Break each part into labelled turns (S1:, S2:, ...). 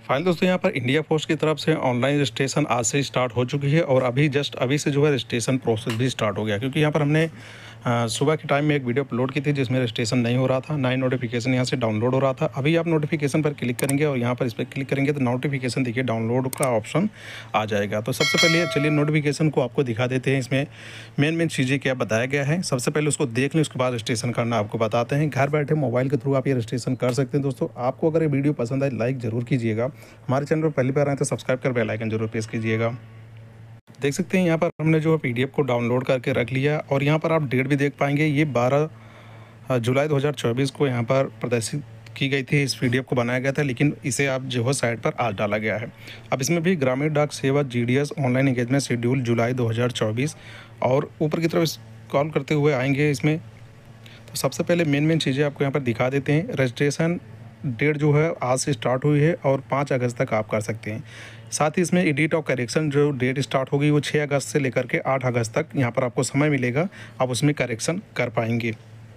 S1: File दोस्तों यहाँ पर इंडिया पोस्ट की तरफ से ऑनलाइन रजिस्ट्रेशन आज से स्टार्ट हो चुकी है और अभी से जो है रजिस्ट्रेशन प्रोसेस भी स्टार्ट हो गया, क्योंकि यहाँ पर हमने सुबह के टाइम में एक वीडियो अपलोड की थी जिसमें रजिस्ट्रेशन नहीं हो रहा था, ना ही नोटिफिकेशन यहाँ से डाउनलोड हो रहा था। अभी आप नोटिफिकेशन पर क्लिक करेंगे और यहाँ पर इस पर क्लिक करेंगे तो नोटिफिकेशन देखिए डाउनलोड का ऑप्शन आ जाएगा। तो सबसे पहले चलिए नोटिफिकेशन को आपको दिखा देते हैं। इसमें मेन चीज़ें क्या बताया गया है, सबसे पहले उसको देख लें, उसके बाद रजिस्ट्रेशन करना आपको बताते हैं। घर बैठे मोबाइल के थ्रू आप ये रजिस्ट्रेशन कर सकते हैं। दोस्तों आपको अगर ये वीडियो पसंद आए लाइक ज़रूर कीजिएगा, हमारे चैनल पर पहली बार आए तो सब्सक्राइब कर बेल आइकन जरूर प्रेस कीजिएगा। देख सकते हैं यहाँ पर हमने जो है पीडीएफ को डाउनलोड करके रख लिया और यहाँ पर आप डेट भी देख पाएंगे। ये 12 जुलाई 2024 को यहाँ पर प्रदर्शित की गई थी, इस पीडीएफ को बनाया गया था, लेकिन इसे आप जो है साइट पर आज डाला गया है। अब इसमें भी ग्रामीण डाक सेवा GDS online engagement schedule July 2024 और ऊपर की तरफ कॉल करते हुए आएंगे इसमें। तो सबसे पहले मेन चीज़ें आपको यहाँ पर दिखा देते हैं। रजिस्ट्रेशन डेट जो है आज से स्टार्ट हुई है और 5 अगस्त तक आप कर सकते हैं। साथ ही इसमें एडिट और करेक्शन जो डेट स्टार्ट होगी वो 6 अगस्त से लेकर के 8 अगस्त तक यहाँ पर आपको समय मिलेगा, आप उसमें करेक्शन कर पाएंगे।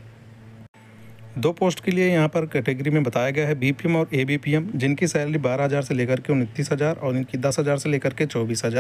S1: 2 पोस्ट के लिए यहाँ पर कैटेगरी में बताया गया है बीपीएम और एबीपीएम, जिनकी सैलरी 12,000 से लेकर के 29,000 और इनकी 10,000 से लेकर के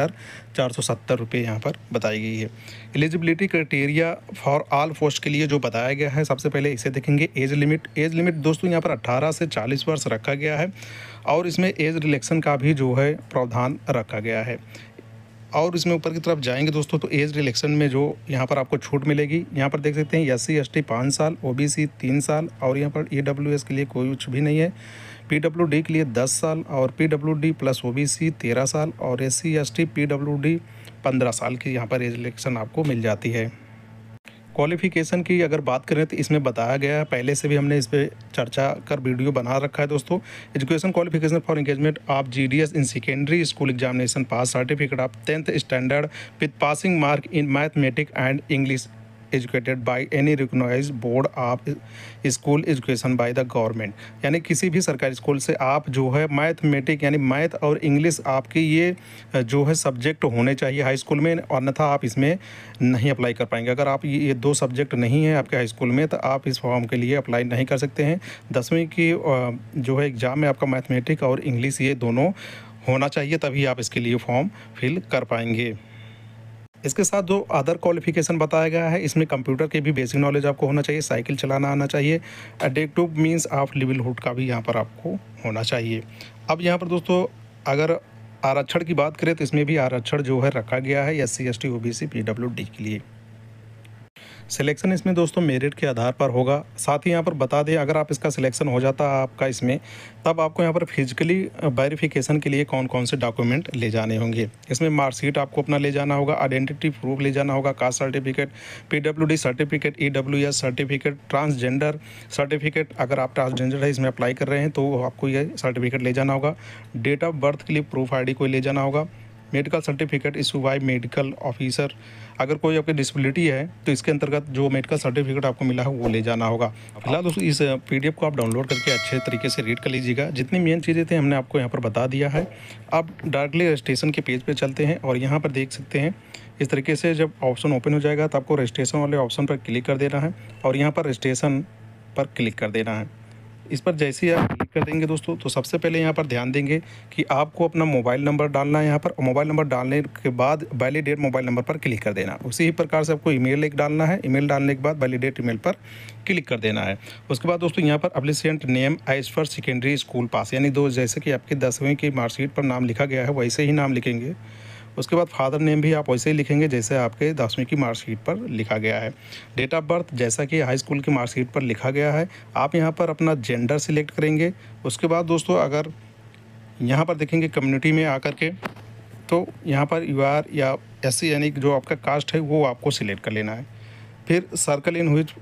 S1: 24,470 रुपये यहाँ पर बताई गई है। Eligibility criteria for all post के लिए जो बताया गया है, सबसे पहले इसे देखेंगे। एज लिमिट दोस्तों यहाँ पर 18 से 40 वर्ष रखा गया है और इसमें एज रिलैक्सेशन का भी जो है प्रावधान रखा गया है। और इसमें ऊपर की तरफ जाएंगे दोस्तों तो एज रिलैक्सेशन में जो यहाँ पर आपको छूट मिलेगी, यहाँ पर देख सकते हैं SC ST 5 साल, OBC 3 साल और यहाँ पर EWS के लिए कोई कुछ भी नहीं है। PWD के लिए 10 साल और PWD प्लस OBC 13 साल और SC ST PWD 15 साल की यहाँ पर एज रिलैक्सेशन आपको मिल जाती है। क्वालिफ़िकेशन की अगर बात करें तो इसमें बताया गया है, पहले से भी हमने इस पर चर्चा कर वीडियो बना रखा है दोस्तों। Education qualification for engagement of GDS in secondary school examination pass certificate of 10th standard with passing mark in mathematics and English educated by any recognised board of school education by the government. यानी किसी भी सरकारी school से आप जो है mathematics यानी math और इंग्लिश आपके ये जो है सब्जेक्ट होने चाहिए हाई स्कूल में, अन्यथा आप इसमें नहीं अप्लाई कर पाएंगे। अगर आप ये 2 सब्जेक्ट नहीं है आपके हाई स्कूल में तो आप इस फॉर्म के लिए अप्लाई नहीं कर सकते हैं। 10वीं की जो है एग्ज़ाम में आपका मैथमेटिक्स और इंग्लिश ये दोनों होना चाहिए, तभी आप इसके लिए फॉर्म फिल कर पाएंगे। इसके साथ जो अदर क्वालिफिकेशन बताया गया है, इसमें कंप्यूटर के भी बेसिक नॉलेज आपको होना चाहिए, साइकिल चलाना आना चाहिए, एडेक्टिव मीन्स ऑफ लिवलीहुड का भी यहाँ पर आपको होना चाहिए। अब यहाँ पर दोस्तों अगर आरक्षण की बात करें तो इसमें भी आरक्षण जो है रखा गया है SC ST OBC PWD के लिए। सिलेक्शन इसमें दोस्तों मेरिट के आधार पर होगा। साथ ही यहाँ पर बता दें अगर आप इसका सिलेक्शन हो जाता है आपका इसमें, तब आपको यहाँ पर फिजिकली वेरिफिकेशन के लिए कौन कौन से डॉक्यूमेंट ले जाने होंगे। इसमें मार्कशीट आपको अपना ले जाना होगा, आइडेंटिटी प्रूफ ले जाना होगा, caste certificate, PWD certificate, EWS certificate, transgender certificate. अगर आप ट्रांसजेंडर है इसमें अप्लाई कर रहे हैं तो आपको ये सर्टिफिकेट ले जाना होगा। डेट ऑफ बर्थ के लिए प्रूफ ID कोई ले जाना होगा। Medical certificate issue by medical officer, अगर कोई आपकी डिसेबिलिटी है तो इसके अंतर्गत जो मेडिकल सर्टिफिकेट आपको मिला है वो ले जाना होगा। फिलहाल दोस्तों इस PDF को आप डाउनलोड करके अच्छे तरीके से रीड कर लीजिएगा। जितनी मेन चीज़ें थी हमने आपको यहाँ पर बता दिया है। अब डायरेक्टली रजिस्ट्रेशन के पेज पे चलते हैं और यहाँ पर देख सकते हैं इस तरीके से जब ऑप्शन ओपन हो जाएगा तो आपको रजिस्ट्रेशन वाले ऑप्शन पर क्लिक कर देना है और यहाँ पर रजिस्ट्रेशन पर क्लिक कर देना है। इस पर जैसे ही आप क्लिक कर देंगे दोस्तों तो सबसे पहले यहाँ पर ध्यान देंगे कि आपको अपना मोबाइल नंबर डालना है यहाँ पर। मोबाइल नंबर डालने के बाद वैलिडेट मोबाइल नंबर पर क्लिक कर देना। उसी ही प्रकार से आपको ईमेल एक डालना है, ईमेल डालने के बाद वैलिडेट ईमेल पर क्लिक कर देना है। उसके बाद दोस्तों यहाँ पर applicant name as per secondary school pass, यानी जैसे कि आपकी 10वीं की मार्कशीट पर नाम लिखा गया है वैसे ही नाम लिखेंगे। उसके बाद फादर नेम भी आप वैसे ही लिखेंगे जैसे आपके 10वीं की मार्कशीट पर लिखा गया है। डेट ऑफ बर्थ जैसा कि हाई स्कूल की मार्कशीट पर लिखा गया है। आप यहाँ पर अपना जेंडर सिलेक्ट करेंगे। उसके बाद दोस्तों अगर यहाँ पर देखेंगे कम्युनिटी में आकर के तो यहाँ पर UR या SC यानी जो आपका कास्ट है वो आपको सिलेक्ट कर लेना है। फिर सर्कल इन हुई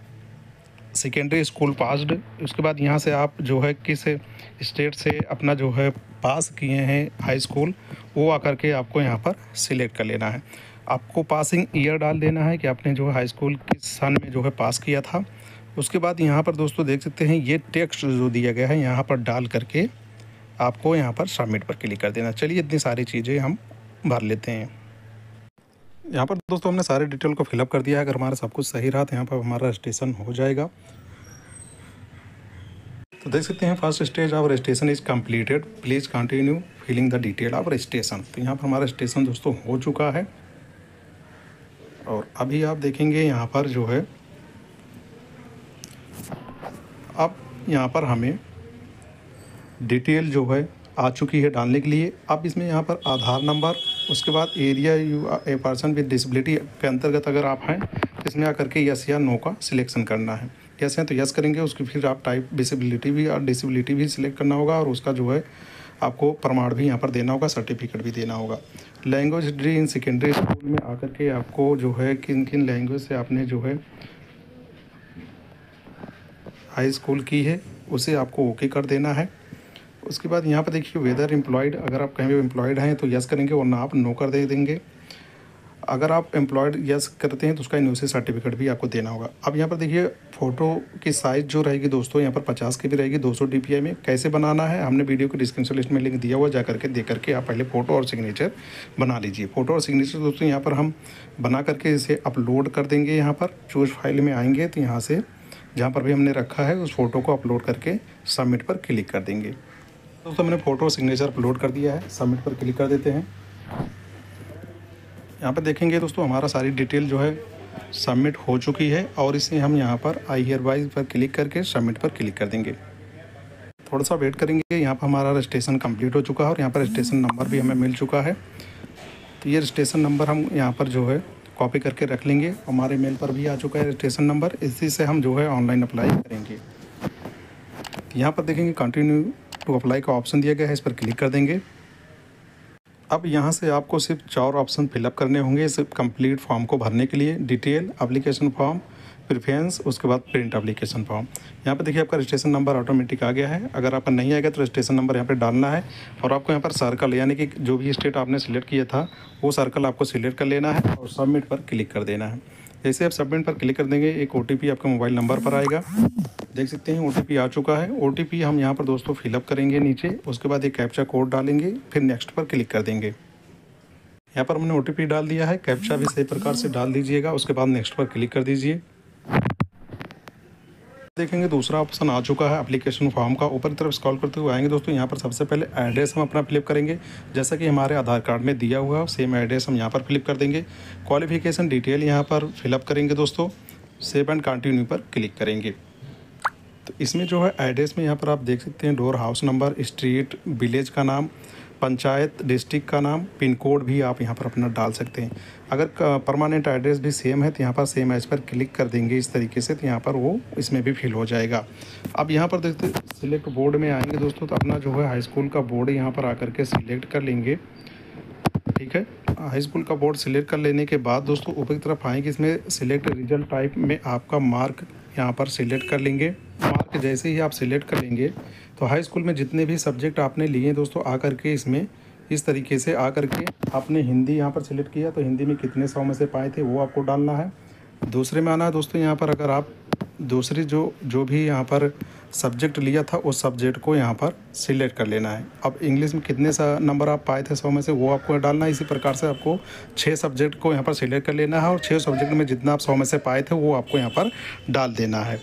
S1: सेकेंडरी स्कूल पास्ड, उसके बाद यहाँ से आप जो है किस स्टेट से अपना जो है पास किए हैं हाई स्कूल वो आकर के आपको यहाँ पर सिलेक्ट कर लेना है। आपको पासिंग ईयर डाल देना है कि आपने जो है हाई स्कूल किस सन में जो है पास किया था। उसके बाद यहाँ पर दोस्तों देख सकते हैं ये टेक्स्ट जो दिया गया है यहाँ पर डाल करके आपको यहाँ पर सबमिट पर क्लिक कर देना। चलिए इतनी सारी चीज़ें हम भर लेते हैं। यहाँ पर दोस्तों हमने सारे डिटेल को फिलअप कर दिया है। अगर हमारा सब कुछ सही रहा तो यहाँ पर हमारा रजिस्ट्रेशन हो जाएगा। तो देख सकते हैं first stage of registration is completed, please continue filling the detail of registration. तो यहाँ पर हमारा रजिस्ट्रेशन दोस्तों हो चुका है और अभी आप देखेंगे यहाँ पर जो है अब यहाँ पर हमें डिटेल जो है आ चुकी है डालने के लिए। अब इसमें यहाँ पर आधार नंबर, उसके बाद are you a person with disability के अंतर्गत अगर आप हैं इसमें आकर के यस या नो का सिलेक्शन करना है। यस है तो यस करेंगे, उसकी फिर आप टाइप डिसेबिलिटी भी और डिसेबिलिटी भी सिलेक्ट करना होगा और उसका जो है आपको प्रमाण भी यहाँ पर देना होगा, सर्टिफिकेट भी देना होगा। Language degree in secondary school में आकर के आपको जो है किन किन लैंग्वेज से आपने जो है हाई स्कूल की है उसे आपको ओके कर देना है। उसके बाद यहाँ पर देखिए वेदर एम्प्लॉयड, अगर आप कहीं भी एम्प्लॉयड हैं तो यस करेंगे वरना आप नो कर दे देंगे। अगर आप एम्प्लॉयड यस करते हैं तो उसका एनओसी सर्टिफिकेट भी आपको देना होगा। अब यहाँ पर देखिए फ़ोटो की साइज़ जो रहेगी दोस्तों यहाँ पर 50 की भी रहेगी 200 DPI में। कैसे बनाना है हमने वीडियो के डिस्क्रिप्शन लिस्ट में लिंक दिया हुआ, जा करके देख करके आप पहले फ़ोटो और सिग्नेचर बना लीजिए। फ़ोटो और सिग्नेचर दोस्तों यहाँ पर हम बना करके इसे अपलोड कर देंगे। यहाँ पर चूज फाइल में आएंगे तो यहाँ से जहाँ पर भी हमने रखा है उस फ़ोटो को अपलोड करके सबमिट पर क्लिक कर देंगे। दोस्तों मैंने फ़ोटो और सिग्नेचर अपलोड कर दिया है, सबमिट पर क्लिक कर देते हैं। यहाँ पर देखेंगे दोस्तों हमारा सारी डिटेल जो है सबमिट हो चुकी है और इसे हम यहाँ पर आई हियरबाय पर क्लिक करके सबमिट पर क्लिक कर देंगे। थोड़ा सा वेट करेंगे। यहाँ पर हमारा रजिस्ट्रेशन कंप्लीट हो चुका है और यहाँ पर रजिस्ट्रेशन नंबर भी हमें मिल चुका है। तो ये रजिस्ट्रेशन नंबर हम यहाँ पर जो है कॉपी करके रख लेंगे। हमारे मेल पर भी आ चुका है रजिस्ट्रेशन नंबर, इसी से हम जो है ऑनलाइन अप्लाई करेंगे। तो यहाँ पर देखेंगे कंटिन्यू टू अप्लाई का ऑप्शन दिया गया है, इस पर क्लिक कर देंगे। अब यहाँ से आपको सिर्फ 4 ऑप्शन फिलअप करने होंगे इस कंप्लीट फॉर्म को भरने के लिए। डिटेल, एप्लीकेशन फॉर्म, प्रेफरेंस, उसके बाद प्रिंट एप्लीकेशन फॉर्म। यहाँ पर देखिए आपका रजिस्ट्रेशन नंबर ऑटोमेटिक आ गया है। अगर आपका नहीं आएगा तो रजिस्ट्रेशन नंबर यहाँ पे डालना है और आपको यहाँ पर सर्कल यानी कि जो भी स्टेट आपने सिलेक्ट किया था वो सर्कल आपको सिलेक्ट कर लेना है और सबमिट पर क्लिक कर देना है। जैसे आप सबमिट पर क्लिक कर देंगे एक OTP आपके मोबाइल नंबर पर आएगा। देख सकते हैं OTP आ चुका है। OTP हम यहाँ पर दोस्तों फिलअप करेंगे नीचे, उसके बाद एक कैप्चा कोड डालेंगे, फिर नेक्स्ट पर क्लिक कर देंगे। यहाँ पर हमने OTP डाल दिया है, कैप्चा भी सही प्रकार से डाल दीजिएगा, उसके बाद नेक्स्ट पर क्लिक कर दीजिए। देखेंगे दूसरा ऑप्शन आ चुका है एप्लीकेशन फॉर्म का। ऊपर की तरफ स्क्रॉल करते हुए आएंगे दोस्तों, यहाँ पर सबसे पहले एड्रेस हम अपना फिलअप करेंगे जैसा कि हमारे आधार कार्ड में दिया हुआ है, सेम एड्रेस हम यहाँ पर फिलअप कर देंगे। क्वालिफिकेशन डिटेल यहाँ पर फिलअप करेंगे दोस्तों, सेव एंड कंटिन्यू पर क्लिक करेंगे। तो इसमें जो है एड्रेस में यहाँ पर आप देख सकते हैं door, house number, street, village का नाम, पंचायत, डिस्ट्रिक्ट का नाम, पिन कोड भी आप यहाँ पर अपना डाल सकते हैं। अगर परमानेंट एड्रेस भी सेम है तो यहाँ पर सेम एज पर क्लिक कर देंगे इस तरीके से, तो यहाँ पर वो इसमें भी फिल हो जाएगा। अब यहाँ पर देखते सिलेक्ट बोर्ड में आएंगे दोस्तों, तो अपना जो है हाई स्कूल का बोर्ड यहाँ पर आकर के सिलेक्ट कर लेंगे। ठीक है, हाई स्कूल का बोर्ड सिलेक्ट कर लेने के बाद दोस्तों ऊपर की तरफ आएंगे, इसमें सिलेक्ट रिजल्ट टाइप में आपका मार्क यहाँ पर सिलेक्ट कर लेंगे। मार्क जैसे ही आप सिलेक्ट कर लेंगे तो हाई स्कूल में जितने भी सब्जेक्ट आपने लिए दोस्तों आ करके इसमें इस तरीके से आ करके आपने हिंदी यहाँ पर सिलेक्ट किया तो हिंदी में कितने 100 में से पाए थे वो आपको डालना है। दूसरे में आना है दोस्तों, यहाँ पर अगर आप दूसरी जो भी यहाँ पर सब्जेक्ट लिया था उस सब्जेक्ट को यहाँ पर सिलेक्ट कर लेना है। अब इंग्लिश में कितने नंबर आप पाए थे 100 में से वो आपको डालना है। इसी प्रकार से आपको 6 सब्जेक्ट को यहाँ पर सिलेक्ट कर लेना है और 6 सब्जेक्ट में जितना आप 100 में से पाए थे वो आपको यहाँ पर डाल देना है।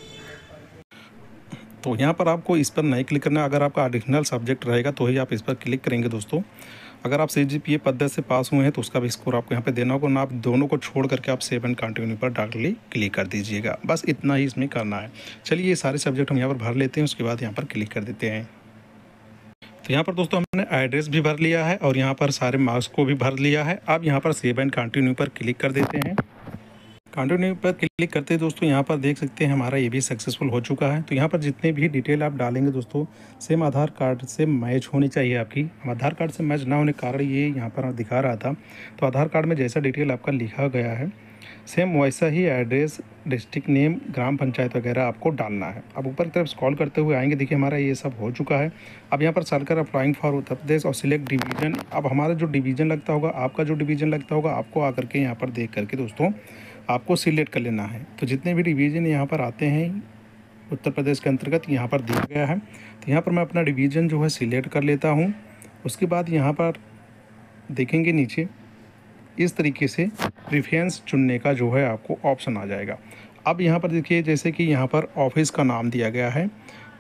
S1: तो यहाँ पर आपको इस पर नहीं क्लिक करना है। अगर आपका एडिशनल सब्जेक्ट रहेगा तो ही आप इस पर क्लिक करेंगे दोस्तों। अगर आप CGPA पद्धति से पास हुए हैं तो उसका भी स्कोर आपको यहाँ पे देना होगा ना। आप दोनों को छोड़ करके आप सेव एंड कंटिन्यू पर डायरेक्टली क्लिक कर दीजिएगा। बस इतना ही इसमें करना है। चलिए ये सारे सब्जेक्ट हम यहाँ पर भर लेते हैं, उसके बाद यहाँ पर क्लिक कर देते हैं। तो यहाँ पर दोस्तों हमने एड्रेस भी भर लिया है और यहाँ पर सारे मार्क्स को भी भर लिया है। अब यहाँ पर सेव एंड कंटिन्यू पर क्लिक कर देते हैं। कंटिन्यू पर क्लिक करते हैं दोस्तों, यहाँ पर देख सकते हैं हमारा ये भी सक्सेसफुल हो चुका है। तो यहाँ पर जितने भी डिटेल आप डालेंगे दोस्तों सेम आधार कार्ड से मैच होनी चाहिए आपकी। आधार कार्ड से मैच ना होने के कारण ये यहाँ पर दिखा रहा था। तो आधार कार्ड में जैसा डिटेल आपका लिखा गया है सेम वैसा ही एड्रेस, डिस्ट्रिक्ट नेम, ग्राम पंचायत वगैरह आपको डालना है। अब ऊपर की तरफ स्क्रॉल करते हुए आएंगे, देखिए हमारा ये सब हो चुका है। अब यहाँ पर circle applying for Uttar Pradesh और सिलेक्ट डिवीज़न। अब हमारा जो डिवीज़न लगता होगा, आपका जो डिवीज़न लगता होगा, आपको आकर के यहाँ पर देख करके दोस्तों आपको सिलेक्ट कर लेना है। तो जितने भी डिवीज़न यहाँ पर आते हैं उत्तर प्रदेश के अंतर्गत यहाँ पर दिया गया है। तो यहाँ पर मैं अपना डिवीज़न जो है सिलेक्ट कर लेता हूँ। उसके बाद यहाँ पर देखेंगे नीचे इस तरीके से प्रेफरेंस चुनने का जो है आपको ऑप्शन आ जाएगा। अब यहाँ पर देखिए जैसे कि यहाँ पर ऑफिस का नाम दिया गया है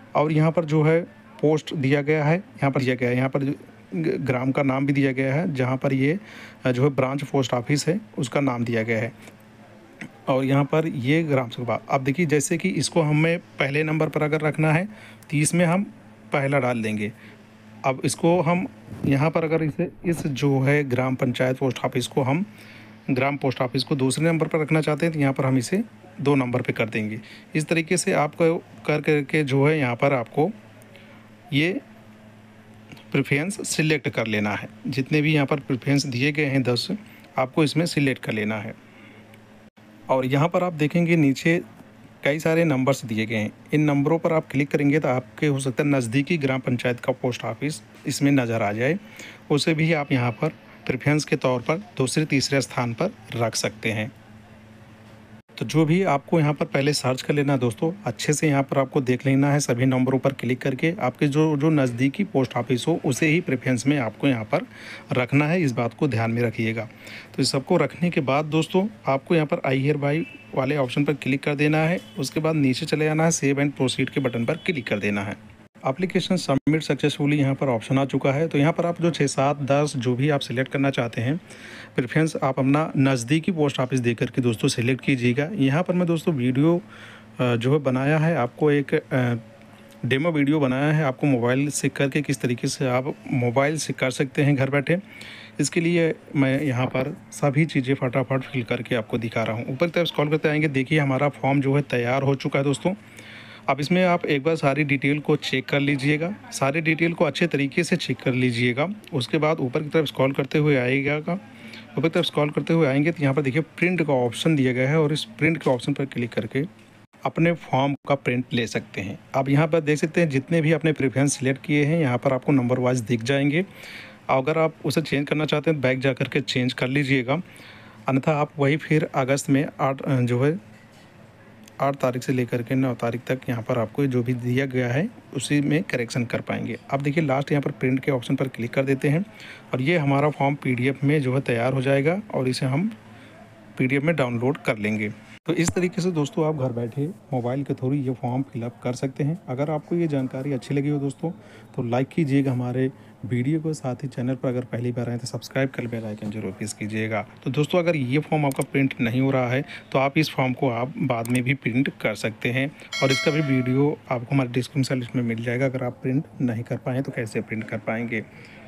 S1: और यहाँ पर जो है पोस्ट दिया गया है, यहाँ पर दिया गया है, यहाँ पर ग्राम का नाम भी दिया गया है, जहाँ पर ये जो है ब्रांच पोस्ट ऑफिस है उसका नाम दिया गया है। और यहाँ पर ये ग्राम सभा, अब देखिए जैसे कि इसको हमें पहले नंबर पर अगर रखना है तो इसमें हम पहला डाल देंगे। अब इसको हम यहाँ पर अगर इस जो है ग्राम पंचायत पोस्ट ऑफिस को हम ग्राम पोस्ट ऑफिस को दूसरे नंबर पर रखना चाहते हैं तो यहाँ पर हम इसे 2 नंबर पे कर देंगे। इस तरीके से आपको कर करके जो है यहाँ पर आपको ये प्रेफरेंस सिलेक्ट कर लेना है। जितने भी यहाँ पर प्रेफरेंस दिए गए हैं 10 आपको इसमें सिलेक्ट कर लेना है। और यहाँ पर आप देखेंगे नीचे कई सारे नंबर्स दिए गए हैं। इन नंबरों पर आप क्लिक करेंगे तो आपके हो सकता है नज़दीकी ग्राम पंचायत का पोस्ट ऑफिस इसमें नज़र आ जाए, उसे भी आप यहाँ पर प्रेफरेंस के तौर पर दूसरे तीसरे स्थान पर रख सकते हैं। तो जो भी आपको यहाँ पर पहले सर्च कर लेना है दोस्तों, अच्छे से यहाँ पर आपको देख लेना है सभी नंबरों पर क्लिक करके आपके जो नज़दीकी पोस्ट ऑफिस हो उसे ही प्रेफरेंस में आपको यहाँ पर रखना है। इस बात को ध्यान में रखिएगा। तो इस सबको रखने के बाद दोस्तों आपको यहाँ पर आई हियर बाय वाले ऑप्शन पर क्लिक कर देना है। उसके बाद नीचे चले जाना है, सेव एंड प्रोसीड के बटन पर क्लिक कर देना है। एप्लीकेशन सबमिट सक्सेसफुली यहाँ पर ऑप्शन आ चुका है। तो यहाँ पर आप जो 6, 7, 10 जो भी आप सिलेक्ट करना चाहते हैं प्रेफरेंस आप अपना नज़दीकी पोस्ट ऑफिस दे करके दोस्तों सिलेक्ट कीजिएगा। यहाँ पर मैं दोस्तों वीडियो जो है बनाया है, आपको एक डेमो वीडियो बनाया है, आपको मोबाइल से करके किस तरीके से आप मोबाइल से कर सकते हैं घर बैठे। इसके लिए मैं यहाँ पर सभी चीज़ें फटाफट फिल करके आपको दिखा रहा हूँ। ऊपर की तरफ स्क्रॉल करते आएंगे, देखिए हमारा फॉर्म जो है तैयार हो चुका है दोस्तों। अब इसमें आप एक बार सारी डिटेल को चेक कर लीजिएगा, सारी डिटेल को अच्छे तरीके से चेक कर लीजिएगा। उसके बाद ऊपर की तरफ स्क्रॉल करते हुए ऊपर की तरफ स्क्रॉल करते हुए आएंगे तो यहाँ पर देखिए प्रिंट का ऑप्शन दिया गया है और इस प्रिंट के ऑप्शन पर क्लिक करके अपने फॉर्म का प्रिंट ले सकते हैं। अब यहाँ पर देख सकते हैं जितने भी आपने प्रेफरेंस सिलेक्ट किए हैं यहाँ पर आपको नंबर वाइज दिख जाएंगे। अगर आप उसे चेंज करना चाहते हैं बैक जा कर के चेंज कर लीजिएगा, अन्यथा आप वही फिर अगस्त में 8 तारीख से लेकर के 9 तारीख तक यहाँ पर आपको जो भी दिया गया है उसी में करेक्शन कर पाएंगे। अब देखिए लास्ट यहाँ पर प्रिंट के ऑप्शन पर क्लिक कर देते हैं और ये हमारा फॉर्म PDF में जो है तैयार हो जाएगा और इसे हम PDF में डाउनलोड कर लेंगे। तो इस तरीके से दोस्तों आप घर बैठे मोबाइल के थ्रू ये फॉर्म फिलअप कर सकते हैं। अगर आपको ये जानकारी अच्छी लगी हो दोस्तों तो लाइक कीजिएगा हमारे वीडियो को, साथ ही चैनल पर अगर पहली बार आए तो सब्सक्राइब कर बेल आइकन जरूर प्रेस कीजिएगा। तो दोस्तों अगर ये फॉर्म आपका प्रिंट नहीं हो रहा है तो आप इस फॉर्म को आप बाद में भी प्रिंट कर सकते हैं और इसका भी वीडियो आपको हमारे डिस्क्रिप्शन लिस्ट में मिल जाएगा। अगर आप प्रिंट नहीं कर पाएँ तो कैसे प्रिंट कर पाएंगे।